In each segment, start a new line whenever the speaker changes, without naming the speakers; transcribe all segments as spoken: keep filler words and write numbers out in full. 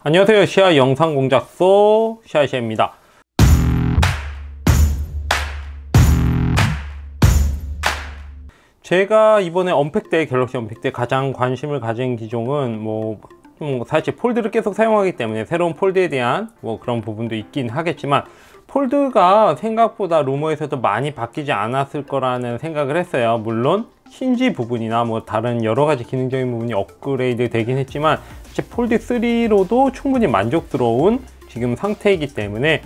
안녕하세요. 시아 영상공작소 시아시아입니다. 제가 이번에 언팩때, 갤럭시 언팩때 가장 관심을 가진 기종은 뭐 음, 사실 폴드를 계속 사용하기 때문에 새로운 폴드에 대한 뭐 그런 부분도 있긴 하겠지만, 폴드가 생각보다 루머에서도 많이 바뀌지 않았을 거라는 생각을 했어요. 물론 힌지 부분이나 뭐 다른 여러가지 기능적인 부분이 업그레이드 되긴 했지만, 폴드 쓰리로도 충분히 만족스러운 지금 상태이기 때문에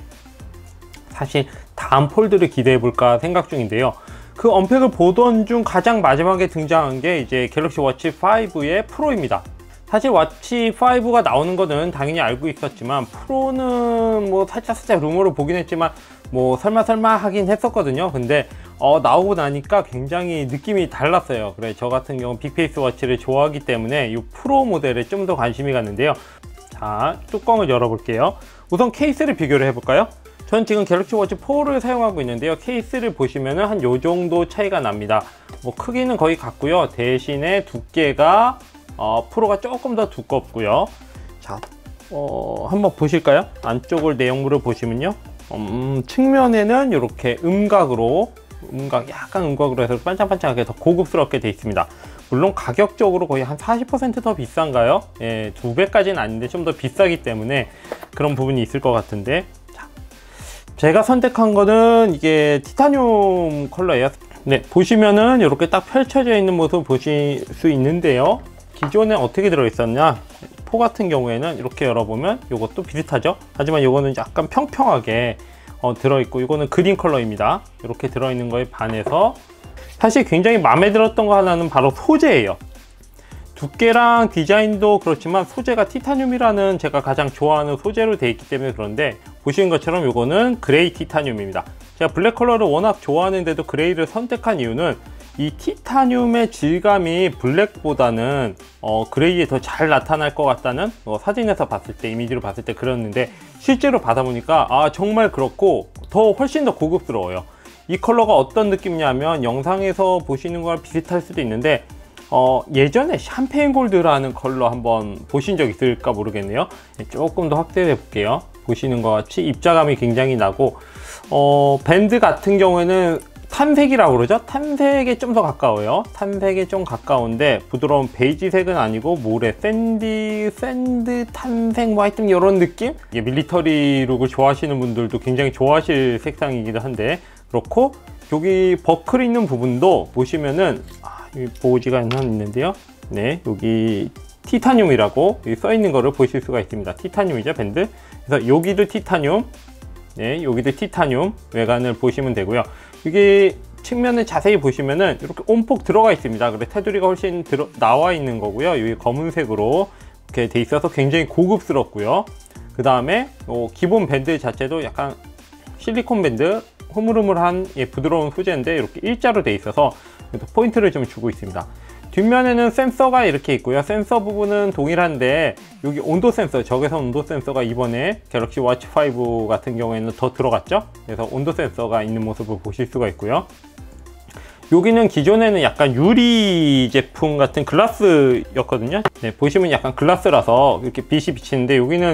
사실 다음 폴드를 기대해 볼까 생각 중인데요. 그 언팩을 보던 중 가장 마지막에 등장한 게 이제 갤럭시 워치 파이브의 프로입니다. 사실 워치 파이브가 나오는 거는 당연히 알고 있었지만, 프로는 뭐 살짝 살짝 루머로 보긴 했지만 뭐 설마 설마 하긴 했었거든요. 근데 어, 나오고 나니까 굉장히 느낌이 달랐어요. 그래, 저 같은 경우 빅페이스 워치를 좋아하기 때문에 이 프로 모델에 좀 더 관심이 갔는데요. 자, 뚜껑을 열어 볼게요. 우선 케이스를 비교를 해 볼까요? 전 지금 갤럭시 워치 포를 사용하고 있는데요. 케이스를 보시면은 한 요 정도 차이가 납니다. 뭐 크기는 거의 같고요. 대신에 두께가 어, 프로가 조금 더 두껍고요. 자, 어, 한번 보실까요? 안쪽을 내용물을 보시면요, 음, 측면에는 이렇게 음각으로 음각, 약간 음각으로 해서 반짝반짝하게 더 고급스럽게 되어 있습니다. 물론 가격적으로 거의 한 사십 퍼센트 더 비싼가요? 예, 두 배까지는 아닌데 좀 더 비싸기 때문에 그런 부분이 있을 것 같은데, 자, 제가 선택한 거는 이게 티타늄 컬러예요. 네, 보시면은 이렇게 딱 펼쳐져 있는 모습 보실 수 있는데요. 기존에 어떻게 들어있었냐, 포 같은 경우에는 이렇게 열어보면 이것도 비슷하죠. 하지만 이거는 약간 평평하게 어, 들어있고, 이거는 그린 컬러입니다. 이렇게 들어있는 거에 반해서 사실 굉장히 마음에 들었던 거 하나는 바로 소재예요. 두께랑 디자인도 그렇지만 소재가 티타늄이라는 제가 가장 좋아하는 소재로 되어 있기 때문에 그런데, 보시는 것처럼 이거는 그레이 티타늄입니다. 제가 블랙 컬러를 워낙 좋아하는데도 그레이를 선택한 이유는 이 티타늄의 질감이 블랙보다는 어, 그레이에 더 잘 나타날 것 같다는, 어, 사진에서 봤을 때, 이미지로 봤을 때 그랬는데, 실제로 받아보니까 아, 정말 그렇고 더 훨씬 더 고급스러워요. 이 컬러가 어떤 느낌이냐면, 영상에서 보시는 거랑 비슷할 수도 있는데 어, 예전에 샴페인 골드라는 컬러 한번 보신 적 있을까 모르겠네요. 조금 더 확대해 볼게요. 보시는 것 같이 입자감이 굉장히 나고, 어, 밴드 같은 경우에는 탄색이라고 그러죠? 탄색에 좀 더 가까워요. 탄색에 좀 가까운데, 부드러운 베이지색은 아니고 모래, 샌디, 샌드, 탄색, 뭐 하여튼 이런 느낌? 이게 밀리터리 룩을 좋아하시는 분들도 굉장히 좋아하실 색상이기도 한데, 그렇고 여기 버클 있는 부분도 보시면은 아, 여기 보호지가 하나 있는데요. 네, 여기 티타늄이라고 써 있는 거를 보실 수가 있습니다. 티타늄이죠, 밴드. 그래서 여기도 티타늄, 네, 여기도 티타늄 외관을 보시면 되고요. 이게 측면을 자세히 보시면은 이렇게 온폭 들어가 있습니다. 그래, 테두리가 훨씬 들어, 나와 있는 거고요. 여기 검은색으로 이렇게 돼 있어서 굉장히 고급스럽고요. 그 다음에 어, 기본 밴드 자체도 약간 실리콘 밴드, 흐물흐물한 예, 부드러운 소재인데 이렇게 일자로 돼 있어서 포인트를 좀 주고 있습니다. 뒷면에는 센서가 이렇게 있고요. 센서 부분은 동일한데, 여기 온도 센서, 적외선 온도 센서가 이번에 갤럭시 워치 파이브 같은 경우에는 더 들어갔죠. 그래서 온도 센서가 있는 모습을 보실 수가 있고요. 여기는 기존에는 약간 유리 제품 같은 글라스였거든요. 네, 보시면 약간 글라스라서 이렇게 빛이 비치는데, 여기는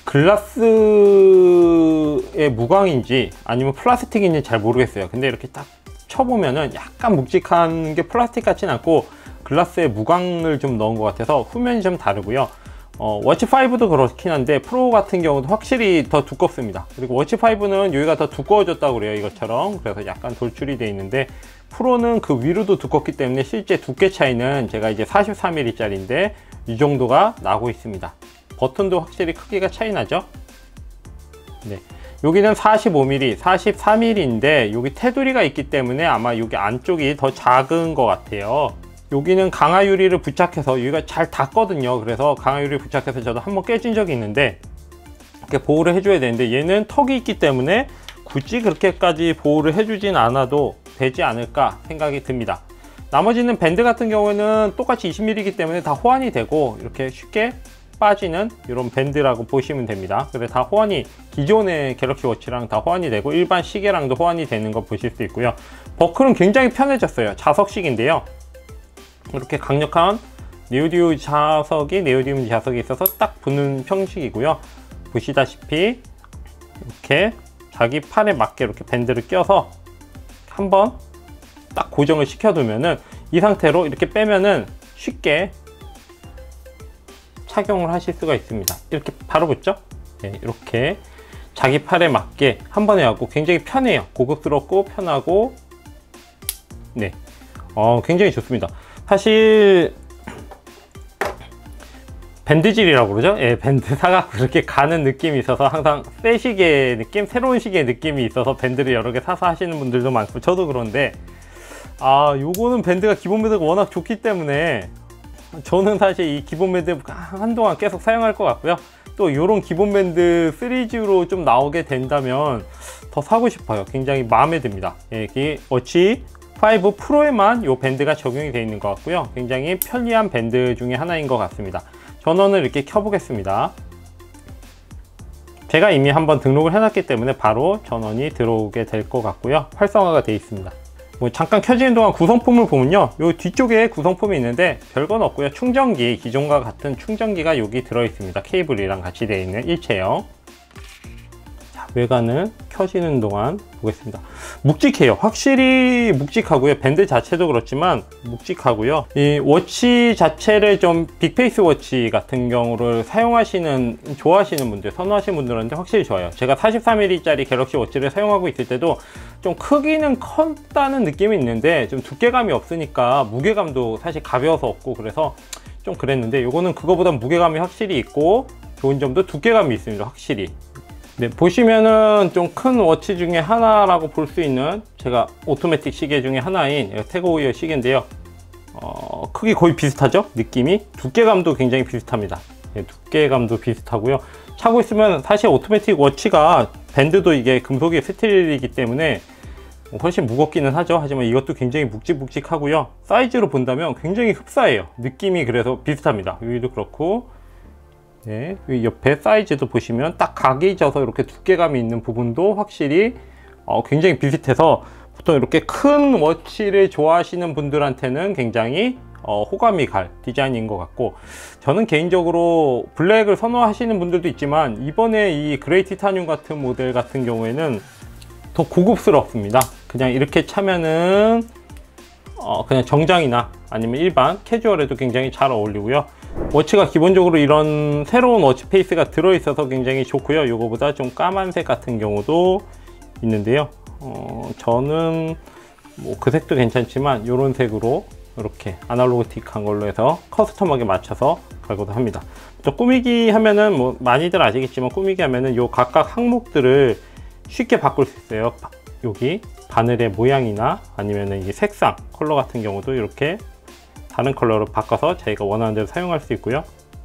글라스의 무광인지 아니면 플라스틱인지 잘 모르겠어요. 근데 이렇게 딱 쳐보면은 약간 묵직한 게 플라스틱 같진 않고 글라스에 무광을 좀 넣은 것 같아서 후면이 좀 다르고요. 어, 워치 파이브도 그렇긴 한데 프로 같은 경우도 확실히 더 두껍습니다. 그리고 워치 파이브는 여기가 더 두꺼워졌다고 그래요, 이것처럼. 그래서 약간 돌출이 되어 있는데, 프로는 그 위로도 두껍기 때문에 실제 두께 차이는 제가 이제 사십사 밀리미터 짜리인데 이 정도가 나고 있습니다. 버튼도 확실히 크기가 차이 나죠. 네, 여기는 사십오 밀리미터, 사십사 밀리미터인데 여기 테두리가 있기 때문에 아마 여기 안쪽이 더 작은 것 같아요. 여기는 강화 유리를 부착해서 여기가 잘 닿거든요. 그래서 강화 유리를 부착해서 저도 한번 깨진 적이 있는데 이렇게 보호를 해줘야 되는데, 얘는 턱이 있기 때문에 굳이 그렇게까지 보호를 해주진 않아도 되지 않을까 생각이 듭니다. 나머지는 밴드 같은 경우에는 똑같이 이십 밀리미터이기 때문에 다 호환이 되고 이렇게 쉽게 빠지는 이런 밴드라고 보시면 됩니다. 그래서 다 호환이, 기존의 갤럭시 워치랑 다 호환이 되고 일반 시계랑도 호환이 되는 거 보실 수 있고요. 버클은 굉장히 편해졌어요. 자석식인데요, 이렇게 강력한 네오디움 자석이 네오디움 자석이 있어서 딱 붙는 형식이고요. 보시다시피 이렇게 자기 팔에 맞게 이렇게 밴드를 껴서 한번 딱 고정을 시켜두면은 이 상태로 이렇게 빼면은 쉽게 착용을 하실 수가 있습니다. 이렇게 바로 붙죠? 네, 이렇게 자기 팔에 맞게 한 번에 하고 굉장히 편해요. 고급스럽고 편하고, 네, 어, 굉장히 좋습니다. 사실 밴드질이라고 그러죠? 예, 밴드 사갖고 이렇게 가는 느낌이 있어서 항상 새 시계 느낌, 새로운 시계 느낌이 있어서 밴드를 여러 개 사서 하시는 분들도 많고 저도 그런데, 아, 요거는 밴드가 기본 밴드가 워낙 좋기 때문에 저는 사실 이 기본 밴드 한동안 계속 사용할 것 같고요. 또 요런 기본 밴드 시리즈로 좀 나오게 된다면 더 사고 싶어요. 굉장히 마음에 듭니다. 예, 이 워치 오 프로에만 요 밴드가 적용이 되어 있는 것 같고요. 굉장히 편리한 밴드 중에 하나인 것 같습니다. 전원을 이렇게 켜보겠습니다. 제가 이미 한번 등록을 해놨기 때문에 바로 전원이 들어오게 될 것 같고요. 활성화가 되어 있습니다. 뭐 잠깐 켜지는 동안 구성품을 보면요, 요 뒤쪽에 구성품이 있는데 별건 없고요. 충전기, 기존과 같은 충전기가 여기 들어 있습니다. 케이블이랑 같이 되어 있는 일체형. 자, 외관은 켜지는 동안 보겠습니다. 묵직해요. 확실히 묵직하고요. 밴드 자체도 그렇지만 묵직하고요. 이 워치 자체를 좀 빅페이스 워치 같은 경우를 사용하시는, 좋아하시는 분들, 선호하시는 분들한테 확실히 좋아요. 제가 사십삼 밀리미터짜리 갤럭시 워치를 사용하고 있을 때도 좀 크기는 컸다는 느낌이 있는데 좀 두께감이 없으니까 무게감도 사실 가벼워서 없고 그래서 좀 그랬는데, 요거는 그거보다 무게감이 확실히 있고 좋은 점도 두께감이 있습니다. 확실히. 네, 보시면은 좀 큰 워치 중에 하나라고 볼 수 있는, 제가 오토매틱 시계 중에 하나인 태그호이어 시계인데요. 어, 크기 거의 비슷하죠? 느낌이? 두께감도 굉장히 비슷합니다. 네, 두께감도 비슷하고요. 차고 있으면 사실 오토매틱 워치가 밴드도 이게 금속의 스틸이기 때문에 훨씬 무겁기는 하죠. 하지만 이것도 굉장히 묵직묵직하고요. 사이즈로 본다면 굉장히 흡사해요. 느낌이 그래서 비슷합니다. 여기도 그렇고, 네, 이 옆에 사이즈도 보시면 딱 각이 져서 이렇게 두께감이 있는 부분도 확실히 어, 굉장히 비슷해서 보통 이렇게 큰 워치를 좋아하시는 분들한테는 굉장히 어, 호감이 갈 디자인인 것 같고, 저는 개인적으로 블랙을 선호하시는 분들도 있지만 이번에 이 그레이 티타늄 같은 모델 같은 경우에는 더 고급스럽습니다. 그냥 이렇게 차면은 어, 그냥 정장이나 아니면 일반 캐주얼에도 굉장히 잘 어울리고요. 워치가 기본적으로 이런 새로운 워치 페이스가 들어있어서 굉장히 좋고요. 이거보다 좀 까만색 같은 경우도 있는데요. 어, 저는 뭐 그 색도 괜찮지만 이런 색으로 이렇게 아날로그틱한 걸로 해서 커스텀하게 맞춰서 갈고도 합니다. 또 꾸미기 하면은 뭐 많이들 아시겠지만, 꾸미기 하면은 요 각각 항목들을 쉽게 바꿀 수 있어요. 여기 바늘의 모양이나 아니면은 이 색상, 컬러 같은 경우도 이렇게 다른 컬러로 바꿔서 자기가 원하는 대로 사용할 수 있고요.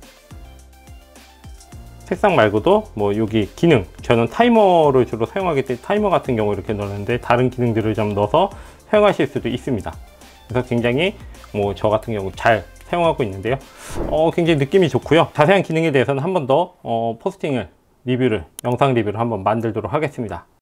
색상 말고도 뭐 여기 기능, 저는 타이머를 주로 사용하기 때문에 타이머 같은 경우 이렇게 넣었는데 다른 기능들을 좀 넣어서 사용하실 수도 있습니다. 그래서 굉장히 뭐 저 같은 경우 잘 사용하고 있는데요. 어, 굉장히 느낌이 좋고요. 자세한 기능에 대해서는 한 번 더 어, 포스팅을 리뷰를, 영상 리뷰를 한번 만들도록 하겠습니다.